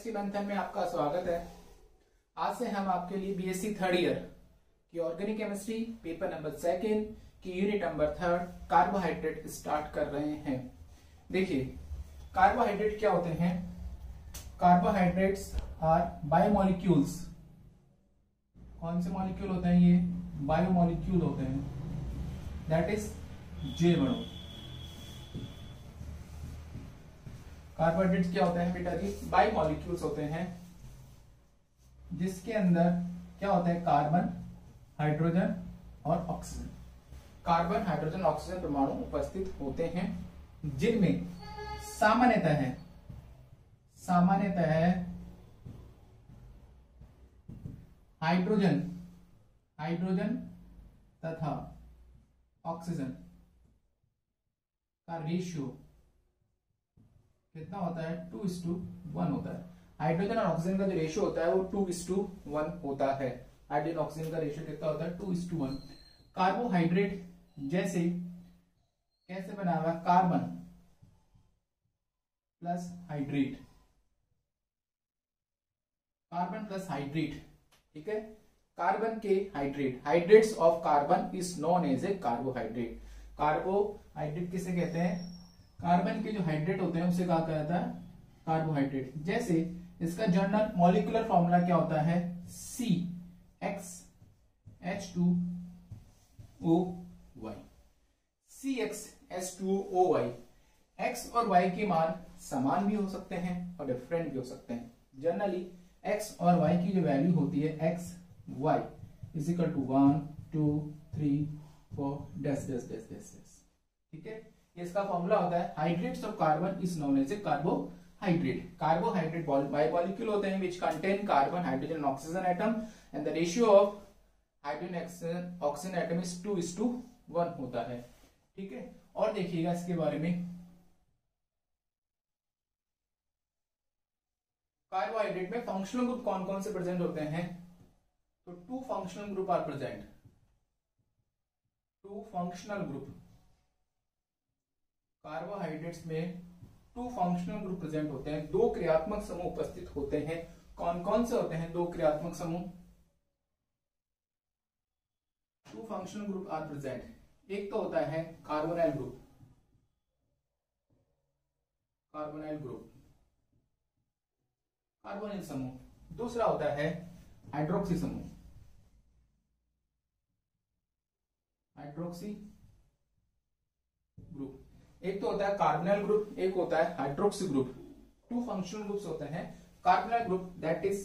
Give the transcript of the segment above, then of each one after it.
Chemistry मंथन में आपका स्वागत है। आज से हम आपके लिए बीएससी थर्ड ईयर की ऑर्गेनिक केमिस्ट्री पेपर नंबर 2 की यूनिट नंबर 3 कार्बोहाइड्रेट स्टार्ट कर रहे हैं। देखिए, कार्बोहाइड्रेट क्या होते हैं? Carbohydrates are biomolecules. कौन से मॉलिक्यूल होते हैं? ये बायोमोलिक्यूल होते हैं, दैट इज जैव अणु। कार्बोहाइड्रेट्स क्या होते हैं बेटा जी? बायोमोलिक्यूल्स होते हैं जिसके अंदर क्या होता है? कार्बन, हाइड्रोजन और ऑक्सीजन। कार्बन, हाइड्रोजन, ऑक्सीजन परमाणु उपस्थित होते हैं जिनमें सामान्यतः हाइड्रोजन तथा ऑक्सीजन का रेशियो कितना होता है? 2:1 होता है। हाइड्रोजन और ऑक्सीजन का जो रेशियो होता है वो 2:1 होता है। हाइड्रोजन ऑक्सीजन का रेशियो कितना होता है? 2:1। कार्बोहाइड्रेट जैसे कैसे बना हुआ? Carbon plus hydrate, carbon plus hydrate, ठीक है। कार्बन के hydrates of carbon is known as a carbohydrate. Carbohydrate किसे कहते हैं? कार्बन के जो हाइड्रेट होते हैं उसे कहा जाता है कार्बोहाइड्रेट। जैसे इसका जनरल मॉलिक्यूलर फॉर्मूला क्या होता है? CxH2OY। CxH2OY। X और Y के मान समान भी हो सकते हैं और डिफरेंट भी हो सकते हैं। जनरली X और Y की जो वैल्यू होती है X Y is equal to 1 2 3 4 dash dash dash dash, ठीक है। इसका फॉर्मूला होता है hydrates of carbon is known as a carbohydrate. Carbohydrate biomolecule होते हैं which contain carbon, hydrogen and oxygen atom and the ratio of hydrogen oxygen atom is 2:1 होता है, ठीक है। और देखिएगा इसके बारे में, कार्बोहाइड्रेट में फंक्शनल ग्रुप कौन कौन से प्रेजेंट होते हैं? तो 2 functional group are present. 2 functional group carbohydrates में 2 फंक्शनल ग्रुप प्रेजेंट होते हैं। 2 क्रियात्मक समूह उपस्थित होते हैं। कौन कौन से होते हैं 2 क्रियात्मक समूह? 2 फंक्शनल ग्रुप आर प्रेजेंट। एक तो होता है कार्बोनाइल ग्रुप, कार्बोनिल समूह। दूसरा होता है हाइड्रोक्सी समूह, हाइड्रोक्सी ग्रुप। एक तो होता है कार्बोनाइल ग्रुप, एक होता है हाइड्रोक्सी ग्रुप। 2 फंक्शनल ग्रुप्स होते हैं। Carbonyl group that is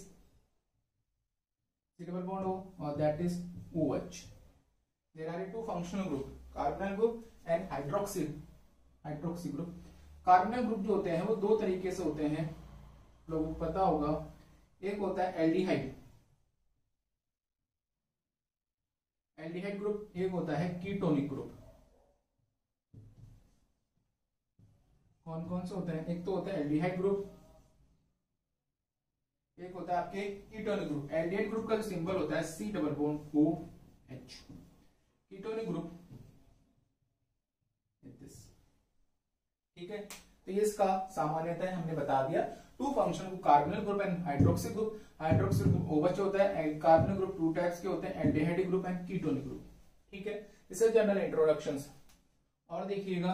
double bond O और that is OH। There are 2 functional group, carbonyl group and hydroxy group. Carbonyl group जो होते हैं वो 2 तरीके से होते हैं, लोगों को पता होगा। एक होता है एल्डिहाइड ग्रुप, एक होता है कीटोनिक ग्रुप। कौन कौन से होते हैं? एक तो होता है एल्डिहाइड ग्रुप, एक होता है आपके कीटोनिक ग्रुप। एल्डिहाइड ग्रुप का जो सिंबल होता है C double bond OH। Ketonic group, ठीक है। तो ये इसका सामान्यतः हमने बता दिया। 2 functional group, carbonyl group and hydroxy group. Hydroxy group OH होता है। कार्बोनिल ग्रुप 2 टाइप्स के होते हैं, aldehyde group and ketonic group, ठीक है। इसे जनरल इंट्रोडक्शंस। और देखिएगा,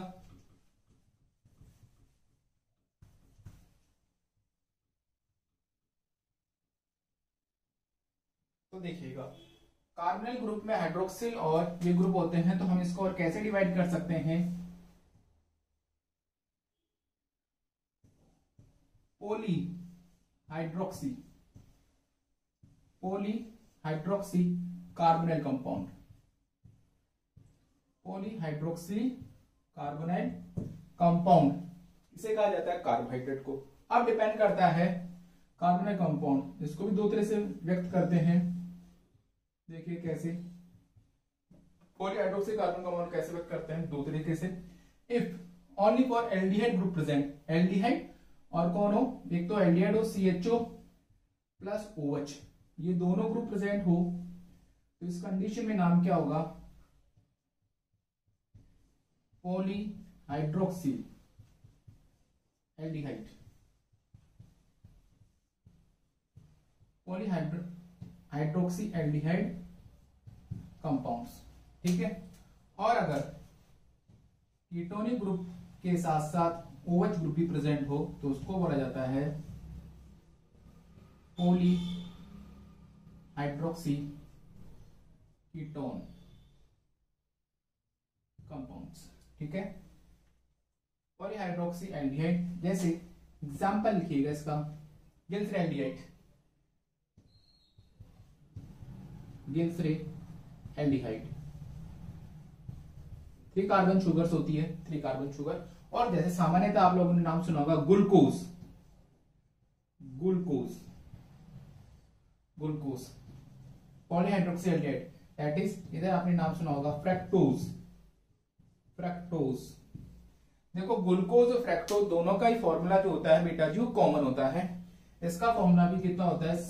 तो देखिएगा कार्बोनिल ग्रुप में हाइड्रोक्सिल और ये ग्रुप होते हैं, तो हम इसको और कैसे डिवाइड कर सकते हैं? Polyhydroxy carbonyl compound, polyhydroxy carbonyl compound, इसे कहा जाता है कार्बोहाइड्रेट को। अब डिपेंड करता है कार्बोनाइल कंपाउंड, इसको भी 2 तरह से व्यक्त करते हैं। देखिए कैसे पॉलीहाइड्रोक्सी कार्बन कंपाउंड कैसे व्यक्त करते हैं? 2 तरीके से। If only for aldehyde group present, aldehyde और कौन हो? एक तो एल्डिहाइड हो CHO प्लस OH, ये दोनों ग्रुप प्रेजेंट हो तो इस कंडीशन में नाम क्या होगा? Polyhydroxy aldehyde. Polyhydroxy aldehyde compounds, ठीक है। और अगर कीटोनिक ग्रुप के साथ साथ OH ग्रुप भी प्रेजेंट हो तो उसको बोला जाता है पॉली हाइड्रोक्सी कीटोन कंपाउंड्स, ठीक है। पॉलीहाइड्रोक्सी एल्डिहाइड, जैसे एग्जांपल लिखिएगा इसका, glyceraldehyde, glyceraldehyde 3 carbon sugars होती है, 3 कार्बन शुगर। और जैसे सामान्यतः आप लोगों ने नाम सुना होगा glucose, glucose, glucose polyhydroxy aldehyde, that is इधर आपने नाम सुना होगा फ्रक्टोज, फ्रक्टोज। देखो ग्लूकोज और फ्रक्टोज दोनों का ही फॉर्मूला जो होता है बेटा जी वो कॉमन होता है। इसका फॉर्मूला भी कितना होता है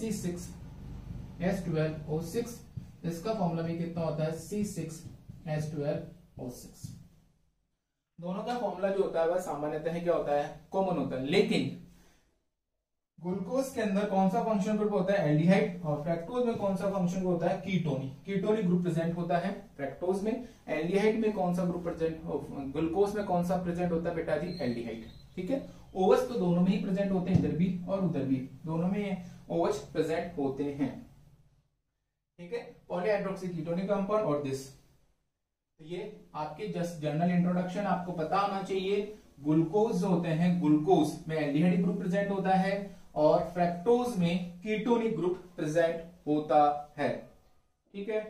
C6H12O6, इसका फॉर्मूला भी कितना होता है C6H12O6। दोनों का फॉर्मूला जो होता है वह सामान्यतः क्या होता है, कॉमन होता है। लेकिन ग्लूकोज के अंदर कौन सा फंक्शन ग्रुप होता है, एल्डिहाइड, और फ्रक्टोज में कौन सा फंक्शन ग्रुप होता है, कीटोनिक, कीटोनिक ग्रुप प्रेजेंट होता है फ्रक्टोज में। एल्डिहाइड में कौन सा ग्रुप प्रेजेंट, ग्लूकोज में कौन सा प्रेजेंट होता है बेटा जी, एल्डिहाइड, ठीक है। OH तो दोनों में ही प्रेजेंट होते हैं, इधर भी और उधर भी, दोनों में OH प्रेजेंट होते हैं, ठीक है। पॉलीहाइड्रोक्सी कीटोनिक कंपाउंड और दिस, तो ये आपके जस्ट जनरल इंट्रोडक्शन आपको पता होना चाहिए। ग्लूकोज जो होते हैं, ग्लूकोज में एल्डिहाइड ग्रुप प्रेजेंट होता है और फ्रक्टोज में कीटोनिक ग्रुप प्रेजेंट होता है, ठीक है।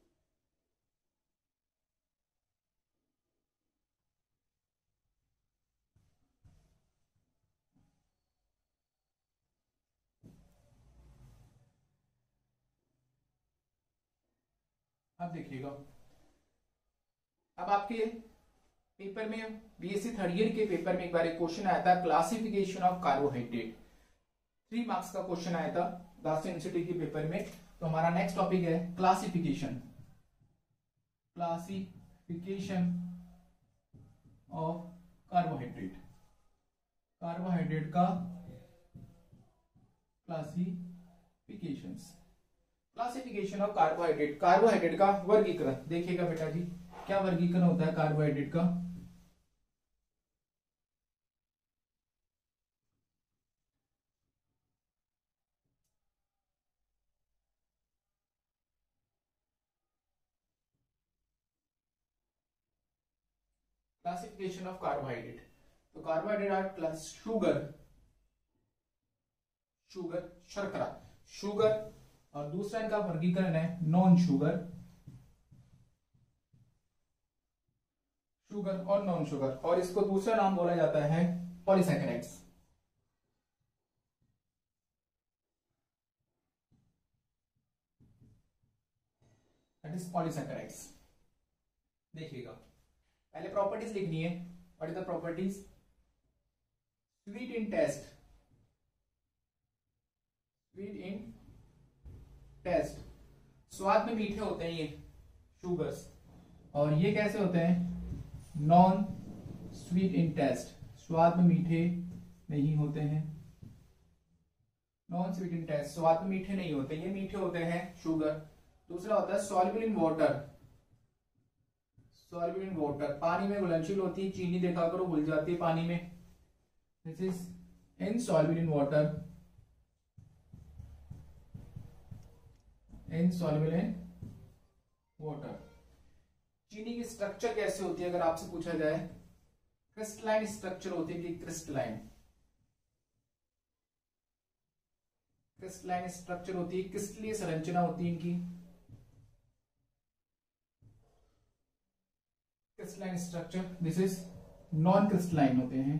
अब देखिएगा, अब आपके पेपर में BSc थर्ड ईयर के पेपर में एक बार एक क्वेश्चन आया था, क्लासिफिकेशन ऑफ कार्बोहाइड्रेट, 3 मार्क्स का क्वेश्चन आया था दास यूनिवर्सिटी के पेपर में। तो हमारा नेक्स्ट टॉपिक है classification, classification of carbohydrate, carbohydrate का classifications, classification of carbohydrate, carbohydrate का वर्गीकरण। देखिएगा बेटा जी क्या वर्गीकरण होता है कार्बोहाइड्रेट का। क्लासिफिकेशन ऑफ कार्बोहाइड्रेट, तो carbohydrate are class sugar, sugar शर्करा, शुगर, और दूसरा इनका वर्गीकरण है नॉन शुगर, शुगर और नॉन शुगर, और इसको दूसरा नाम बोला जाता है पॉलीसैकेराइड्स, दैट इज पॉलीसैकेराइड्स। देखिएगा पहले प्रॉपर्टीज लिखनी है, what is the properties, sweet in taste, sweet in taste, स्वाद में मीठे होते हैं ये शुगर्स, और ये कैसे होते हैं, नॉन स्वीट इन टेस्ट, स्वाद में मीठे नहीं होते हैं, नॉन स्वीट इन टेस्ट, स्वाद में मीठे नहीं होते, ये मीठे होते हैं शुगर। दूसरा होता है soluble in water, soluble in water, पानी में घुलनशील होती है, चीनी देखा करो घुल जाती है पानी में, this is insoluble in water, insoluble in water. चीनी की स्ट्रक्चर कैसे होती है अगर आपसे पूछा जाए, क्रिस्टलाइन स्ट्रक्चर होती है कि क्रिस्टलाइन, क्रिस्टलाइन स्ट्रक्चर होती है, क्रिस्टलीय संरचना होती है इनकी, crystalline structure, this is non crystalline होते हैं,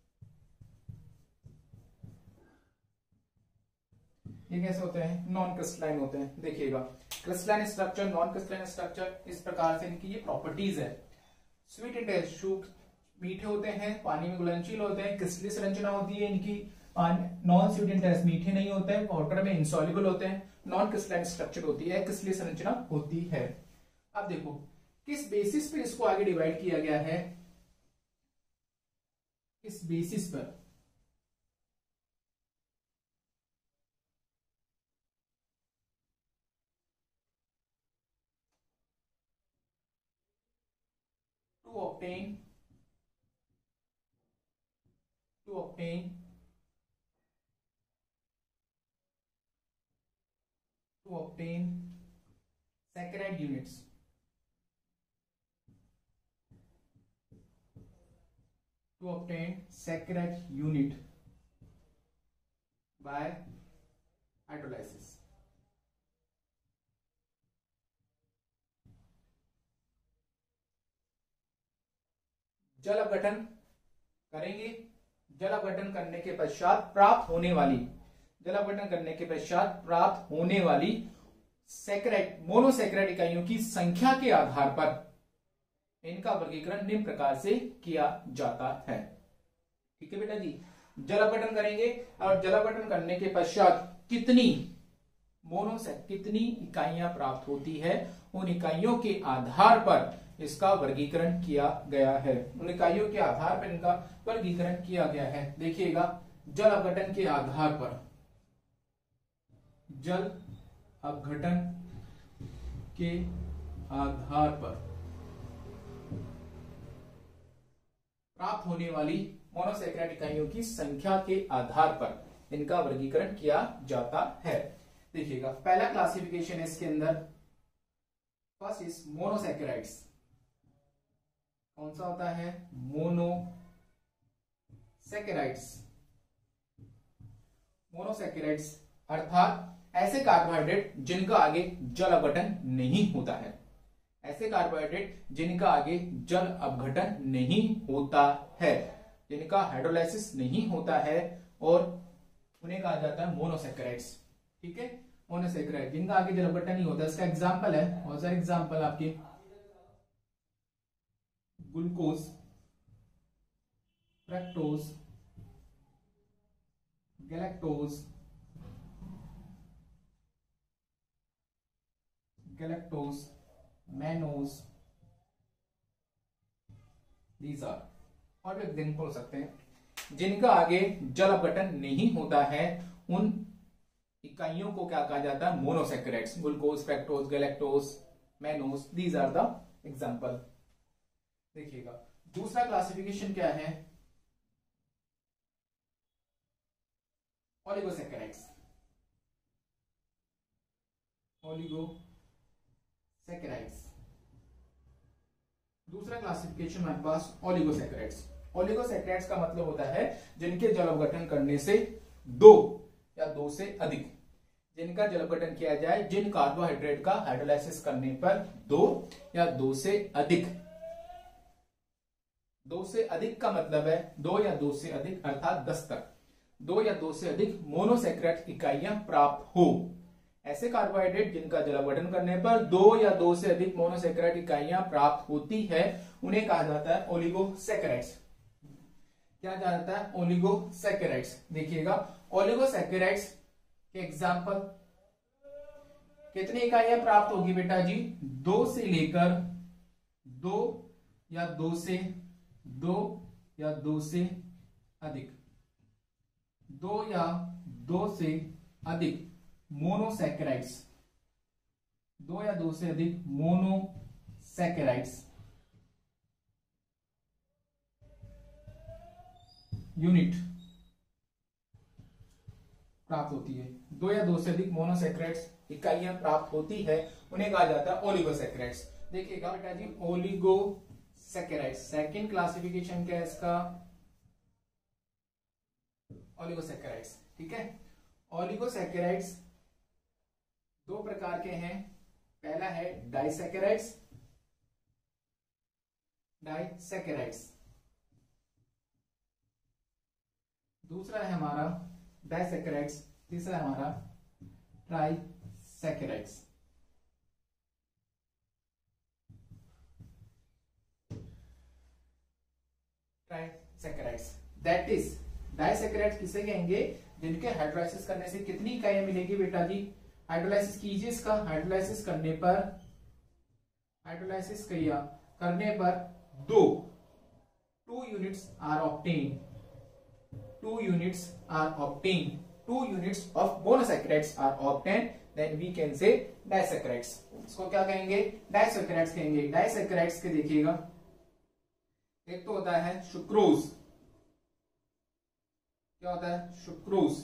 ये कैसे होते हैं, नॉन क्रिस्टलाइन होते हैं। देखिएगा crystalline structure, non crystalline structure, इस प्रकार से इनकी ये प्रॉपर्टीज है। स्वीट इन टेस्ट, शुगर मीठे होते हैं, पानी में घुलनशील होते हैं, क्रिस्टलीय संरचना होती है इनकी, नॉन स्वीट इन टेस्ट मीठे नहीं होते हैं, वाटर में इंसॉल्युबल होते हैं, नॉन क्रिस्टलाइन स्ट्रक्चर होती है, क्रिस्टलीय संरचना होती है। अब देखो किस बेसिस पे इसको आगे डिवाइड किया गया है, किस बेसिस पर, to obtain saccharide units. To obtain saccharide unit by hydrolysis. जल अपघटन करेंगे। जल अपघटन करने के पश्चात प्राप्त होने वाली सैकराइड मोनोसैकराइड इकाइयों की संख्या के आधार पर इनका वर्गीकरण निम्न प्रकार से किया जाता है। ठीक है बेटा जी, जल अपघटन करेंगे और जल अपघटन करने के पश्चात कितनी इकाइयां प्राप्त होती है, उन इकाइयों के आधार पर इसका वर्गीकरण किया गया है। उन इकाइयों के आधार पर इनका वर्गीकरण किया गया है। देखिएगा, जल अपघटन के आधार पर, जल अपघटन के आधार पर प्राप्त होने वाली मोनोसैकराइड इकाइयों की संख्या के आधार पर इनका वर्गीकरण किया जाता है। देखिएगा, पहला क्लासिफिकेशन है इसके अंदर, फर्स्ट इज मोनोसैकराइड्स। कौन सा होता है? मोनोसैकराइड्स अर्थात ऐसे कार्बोहाइड्रेट जिनका आगे जल अपघटन नहीं होता है। ऐसे कार्बोहाइड्रेट जिनका आगे जल अपघटन नहीं होता है, जिनका हाइड्रोलाइसिस नहीं होता है, और उन्हें कहा जाता है मोनोसैकराइड्स। ठीक है, मोनोसैकराइड जिनका आगे जल अपघटन नहीं होता। इसका एग्जांपल है, बहुत सारे एग्जांपल आपके, glucose, fructose, galactose, mannose, these are, और भी एग्जांपल हो सकते हैं जिनका आगे जल अपघटन नहीं होता है। उन इकाइयों को क्या कहा जाता है? Monosaccharides. Glucose, fructose, galactose, mannose, these are the example. देखिएगा, दूसरा क्लासिफिकेशन क्या है? ओलिगोसैकराइड्स। दूसरा क्लासिफिकेशन हमारे पास ओलिगोसैकराइड्स। ओलिगोसैकराइड्स का मतलब होता है जिनके जल अपघटन करने से दो या दो से अधिक, जिनका जल अपघटन किया जाए, जिन कार्बोहाइड्रेट का हाइड्रोलाइसिस करने पर दो या दो से अधिक, दो से अधिक का मतलब है दो या दो से अधिक अर्थात 10 तक, दो या दो से अधिक मोनोसैकराइड इकाइयां प्राप्त हो। ऐसे कार्बोहाइड्रेट जिनका जल अपघटन करने पर दो या दो से अधिक मोनोसैकराइड इकाइयां प्राप्त होती है, उन्हें कहा जाता है ओलिगोसैकराइड्स। क्या कहा जाता है? ओलिगोसैकराइड्स। देखिएगा, ओलिगोसैकराइड्स के एग्जांपल, कितनी इकाइयां प्राप्त होगी बेटा जी? दो से लेकर दो या दो से अधिक, दो या दो से अधिक मोनोसैकराइड्स, दो या दो से अधिक मोनोसैकराइड्स यूनिट प्राप्त होती है। दो या दो से अधिक मोनोसैकराइड्स इकाइयां प्राप्त होती है, उन्हें कहा जाता है ओलिगोसैकराइड्स। देखिएगा बेटा जी, ओलिगोसैकराइड्स, सेकंड क्लासिफिकेशन क्या है इसका? ओलिगोसैकराइड्स। ठीक है, ओलिगोसैकराइड्स दो प्रकार के हैं। पहला है डाइसैकराइड्स, दूसरा है हमारा डाइसैकराइड्स, तीसरा है हमारा ट्राइसैकराइड्स। ट्राइसैकराइड्स दैट इज, डाइसैकराइड्स किसे कहेंगे? जिनके हाइड्रोलाइसिस करने से कितनी इकाइयां मिलेगी बेटा जी? हाइड्रोलाइसिस कीजिए इसका, हाइड्रोलाइसिस करने पर two units are obtain, 2 units are obtained, 2 units of monosaccharides are obtained, then we can say disaccharides। इसको क्या कहेंगे? डाइसैकराइड्स कहेंगे। डाइसैकराइड्स के देखिएगा, एक तो होता है सुक्रोज, क्या होता है sucrose,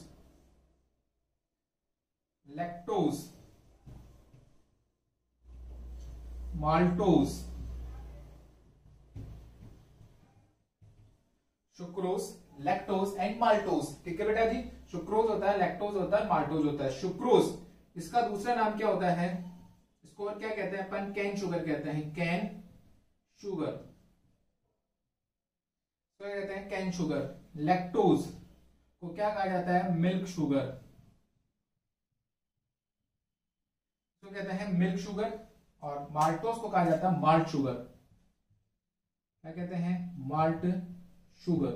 lactose, maltose, sucrose, lactose and maltose. ठीक है बेटा जी, सुक्रोज होता है, लैक्टोज होता है, माल्टोज होता है। सुक्रोज इसका दूसरा नाम क्या होता है, इसको और क्या कहते हैं अपन, कैन शुगर कहते हैं, कैन शुगर, तो कहते हैं कैन शुगर। लैक्टोज को क्या कहा जाता है, मिल्क शुगर, तो कहते हैं मिल्क शुगर। और माल्टोज को कहा जाता है माल्ट शुगर, क्या कहते हैं, माल्ट शुगर,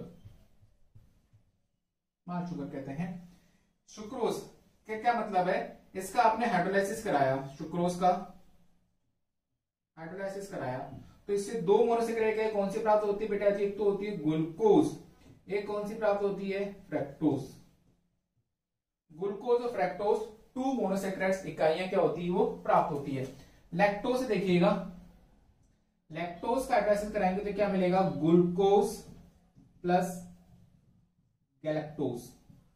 माल्ट शुगर कहते हैं। सुक्रोज के क्या मतलब है, इसका आपने हाइड्रोलाइसिस कराया, सुक्रोज का हाइड्रोलाइसिस कराया तो इससे दो मोनोसेक्राइड कौन सी प्राप्त होती है बेटा जी, एक तो होती है ग्लूकोज, एक कौन सी प्राप्त होती है, फ्रक्टोज। ग्लूकोज और फ्रक्टोज टू मोनोसेक्राइड्स इकाइयां क्या होती है, वो प्राप्त होती है। लैक्टोज से देखिएगा, लैक्टोज का हाइड्रोलाइसिस कराएंगे तो क्या मिलेगा, ग्लूकोज प्लस गैलेक्टोज,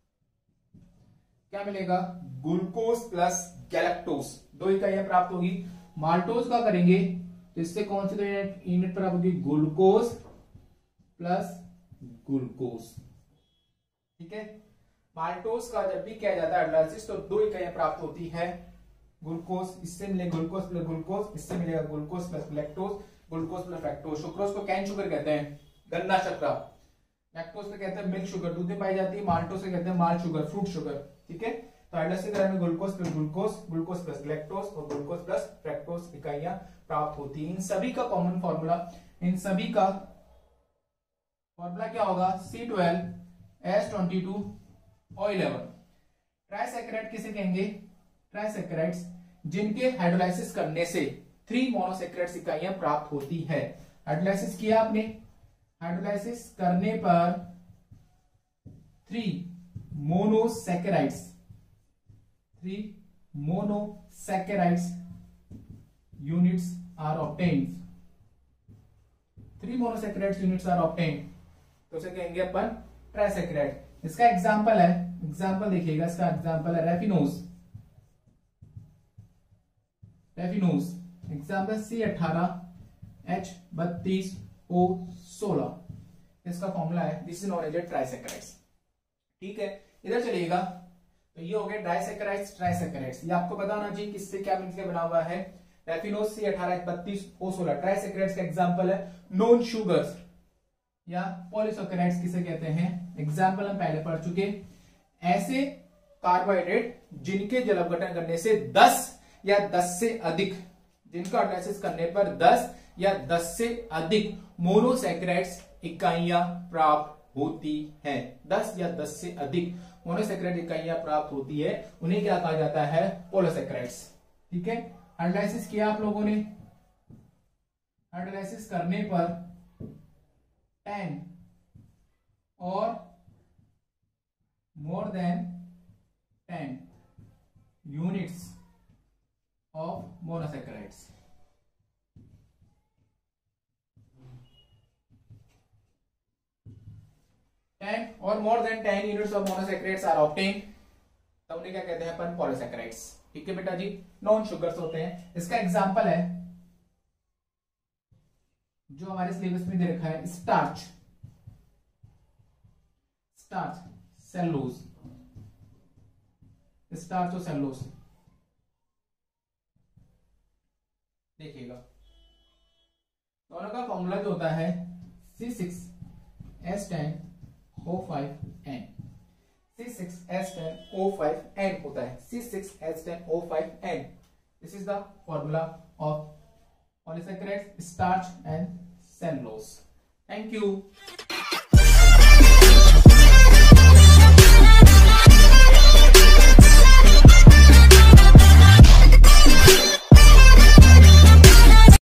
क्या मिलेगा, ग्लूकोज प्लस गैलेक्टोज, दो इकाइयां प्राप्त होगी। माल्टोज का करेंगे तो इससे कौन सी दो यूनिट प्राप्त होगी, ग्लूकोज प्लस ग्लूकोज। ठीक है, माल्टोज का जब भी किया जाता है हाइड्रोलाइसिस तो दो इकाइयां प्राप्त होती है, ग्लूकोज, इससे मिलेगा ग्लूकोज प्लस ग्लूकोज, इससे मिलेगा glucose plus lactose, glucose plus fructose. Sucrose को कैन शुगर कहते हैं, गन्ना शक्कर। लैक्टोज को कहते हैं मिल्क शुगर, दूध में पाई जाती है। माल्टोज से कहते हैं माल्ट शुगर, फ्रूट शुगर। ठीक है, तो हाइड्रोलाइसिस कराने में glucose plus glucose, glucose plus lactose और ग्लूकोज प्लस फ्रक्टोज इकाइयां प्राप्त होती है। इन सभी का कॉमन फॉर्मूला, इन सभी का फॉर्मूला क्या होगा, C12H22O11। ट्राइसैकेराइड किसे कहेंगे, ट्राइसैकेराइड्स जिनके हाइड्रोलाइसिस करने से 3 मोनोसैकेराइड्स इकाइयां प्राप्त होती है। हाइड्रोलाइसिस किया आपने, हाइड्रोलाइसिस करने पर 3 monosaccharides, 3 monosaccharides units are obtained, 3 monosaccharides units are obtained, तो उसे कहेंगे अपन ट्राइसैकेराइड। इसका एग्जांपल है, एग्जांपल देखिएगा, इसका एग्जांपल है रेफिनोज, रेफिनोज एग्जांपल C18H32O16, इसका फॉर्मूला है, this is known as trisaccharides. ठीक है, इधर चलिएगा, तो ये हो गए डाइसैकेराइड्स, ट्राइसैकेराइड्स। ये आपको पता होना चाहिए किससे क्या मिलकर बना हुआ है, रेफिनोज C18H32O16 ट्राइसैकेराइड्स का एग्जांपल है। नॉन शुगर्स या पॉलीसैकेराइड्स किसे कहते हैं, एग्जांपल हम पहले पढ़ चुके। ऐसे कार्बोहाइड्रेट जिनके जल अपघटन करने से 10 या 10 से अधिक, जिनका एनालिसिस करने पर 10 या 10 से अधिक मोनोसैकेराइड्स इकाइयां प्राप्त होती हैं, 10 या 10 से अधिक मोनोसैकेराइड इकाइयां प्राप्त होती है, उन्हें क्या कहा जाता है, पॉलीसैकेराइड्स। ठीक है, हाइड्रोलाइसिस किया आप लोगों ने, हाइड्रोलाइसिस करने पर 10 और more than 10 units of monosaccharides, 10 और more than 10 units of monosaccharides are obtained, तब उन्हें क्या कहते हैं अपन, पॉलीसैकेराइड्स। ठीक है बेटा जी, नॉन शुगर्स होते हैं। इसका एग्जांपल है जो हमारे सिलेबस में दे रखा है, स्टार्च, स्टार्च, सेलुलोज, स्टार्च और सेलुलोज। देखिएगा, दोनों का फॉर्मूला जो होता है C6H10O5N, C6H10O5N होता है, C6H10O5N। This is the formula of polysaccharides, starch and cellulose. Thank you.